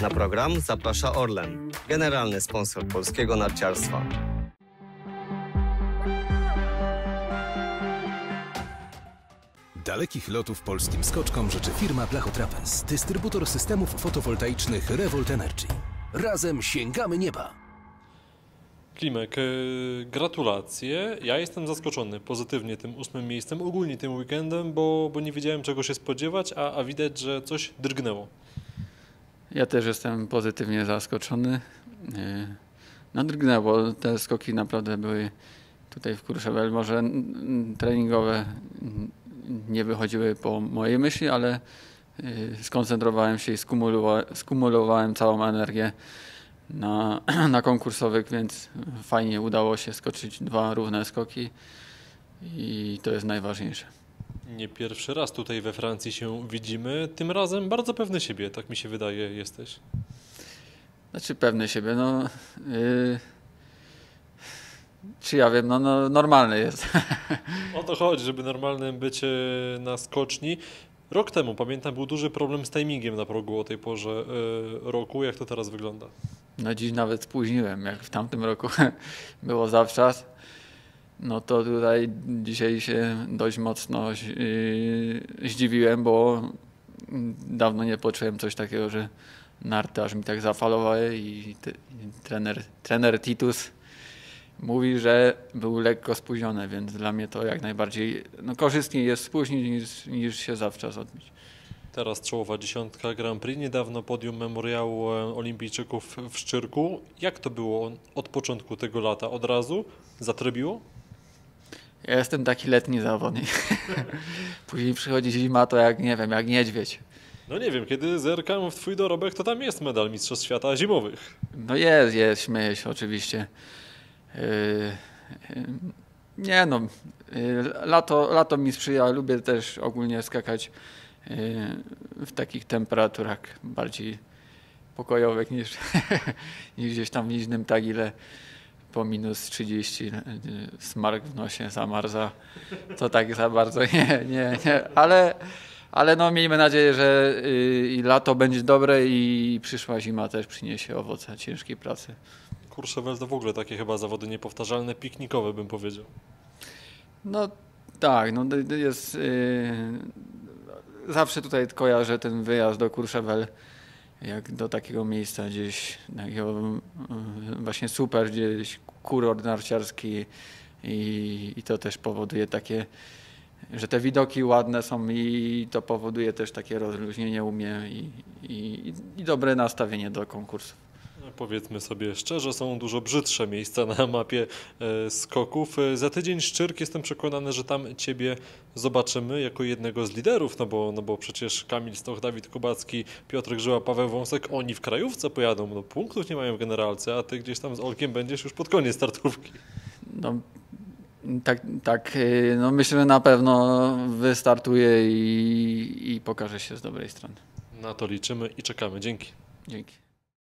Na program zaprasza Orlen, generalny sponsor polskiego narciarstwa. Dalekich lotów polskim skoczkom życzy firma Blachotrapez, dystrybutor systemów fotowoltaicznych Revolt Energy. Razem sięgamy nieba! Klimek, gratulacje. Ja jestem zaskoczony pozytywnie tym 8. miejscem, ogólnie tym weekendem, bo nie wiedziałem czego się spodziewać, a widać, że coś drgnęło. Ja też jestem pozytywnie zaskoczony. No drgnęło, te skoki naprawdę były tutaj w Courchevel, może treningowe nie wychodziły po mojej myśli, ale skoncentrowałem się i skumulowałem całą energię na konkursowych, więc fajnie udało się skoczyć 2 równe skoki i to jest najważniejsze. Nie pierwszy raz tutaj we Francji się widzimy, tym razem bardzo pewny siebie, tak mi się wydaje, jesteś. Znaczy pewny siebie, no czy ja wiem, no normalny jest. O to chodzi, żeby normalnym być na skoczni. Rok temu, pamiętam, był duży problem z timingiem na progu o tej porze roku. Jak to teraz wygląda? No dziś nawet spóźniłem, jak w tamtym roku było zawczas. No to tutaj dzisiaj się dość mocno zdziwiłem, bo dawno nie poczułem coś takiego, że narty aż mi tak zafalowały i trener Titus mówi, że był lekko spóźniony, więc dla mnie to jak najbardziej korzystniej jest spóźnić niż się zawczas odbić. Teraz czołowa 10 Grand Prix, niedawno podium memoriału olimpijczyków w Szczyrku. Jak to było od początku tego lata? Od razu zatrybiło? Ja jestem taki letni zawodnik. Później przychodzi zima, to jak nie wiem, jak niedźwiedź. No nie wiem, kiedy zerkam w twój dorobek, to tam jest medal Mistrzostw Świata zimowych. No jest, śmieję się oczywiście. Nie no, lato mi sprzyja, lubię też ogólnie skakać w takich temperaturach bardziej pokojowych niż gdzieś tam w Niżnym Tagile po minus 30 smark w nosie, zamarza, to tak za bardzo nie, ale no miejmy nadzieję, że i lato będzie dobre i przyszła zima też przyniesie owoce ciężkiej pracy. Courchevel to w ogóle takie chyba zawody niepowtarzalne, piknikowe bym powiedział. No tak, no jest zawsze tutaj kojarzę ten wyjazd do Courchevel jak do takiego miejsca gdzieś, takiego właśnie super, gdzieś kurort narciarski i to też powoduje takie, że te widoki ładne są i to powoduje też takie rozluźnienie u mnie i dobre nastawienie do konkursów. Powiedzmy sobie szczerze, są dużo brzydsze miejsca na mapie skoków. Za tydzień Szczyrk, jestem przekonany, że tam Ciebie zobaczymy jako jednego z liderów, no bo przecież Kamil Stoch, Dawid Kubacki, Piotr Grzyła, Paweł Wąsek, oni w krajówce pojadą, no punktów nie mają w generalce, a Ty gdzieś tam z Olkiem będziesz już pod koniec startówki. No tak, no myślę, że na pewno wystartuję i pokaże się z dobrej strony. Na to liczymy i czekamy. Dzięki. Dzięki.